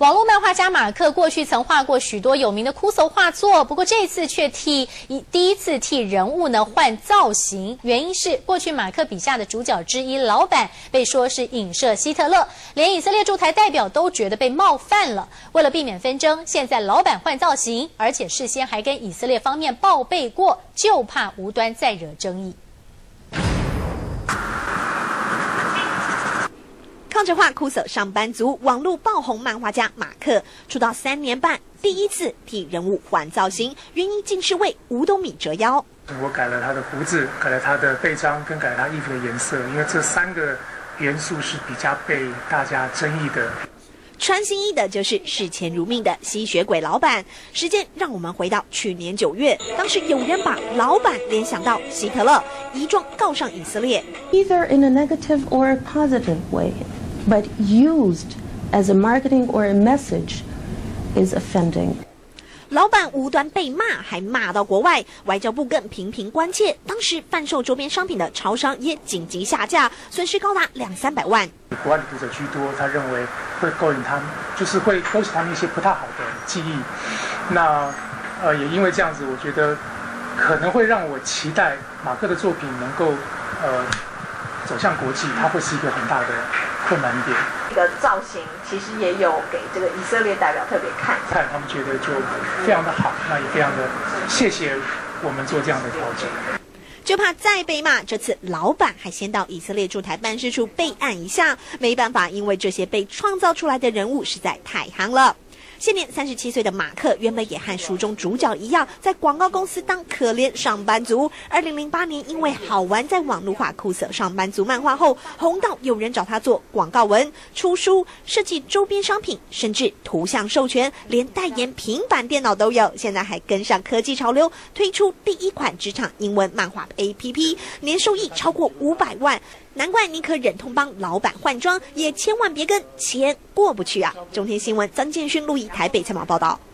网络漫画家马克过去曾画过许多有名的酷搜画作，不过这次却第一次替人物呢换造型，原因是过去马克笔下的主角之一老板被说是影射希特勒，连以色列驻台代表都觉得被冒犯了。为了避免纷争，现在老板换造型，而且事先还跟以色列方面报备过，就怕无端再惹争议。 抗着画酷搜上班族，网络爆红漫画家马克出道3年半，第一次替人物换造型，原因竟是为五斗米折腰。 我改了他的胡子，改了他的背章，跟改了他衣服的颜色，因为这3个元素是比较被大家争议的。 穿新衣的就是视钱如命的吸血鬼老板。时间让我们回到去年9月，当时有人把老板联想到希特勒，移状告上以色列。 Either in a negative or a positive way, but used as a marketing or a message is offending. 老板无端被骂，还骂到国外，外交部更频频关切。当时贩售周边商品的超商也紧急下架，损失高达200-300万。 国外的读者居多，他认为会勾引他们，就是会勾起他们一些不太好的记忆。那也因为这样子，我觉得可能会让我期待马克的作品能够走向国际，它会是一个很大的困难点。 这个造型其实也有给这个以色列代表特别看， 他们觉得就非常的好，那也非常的谢谢我们做这样的调整。 就怕再被骂，这次老板还先到以色列驻台办事处备案一下，没办法，因为这些被创造出来的人物实在太夯了。现年37岁的马克，原本也和书中主角一样，在广告公司当可怜上班族。2008年，因为好玩，在网络画酷搜上班族漫画后，红到有人找他做广告文、出书、设计周边商品，甚至图像授权，连代言平板电脑都有。现在还跟上科技潮流，推出第一款职场英文漫画 APP， 年收益超过500万。难怪你可忍痛帮老板换装，也千万别跟钱过不去啊！中天新闻曾建勋、陆毅台北采访报道。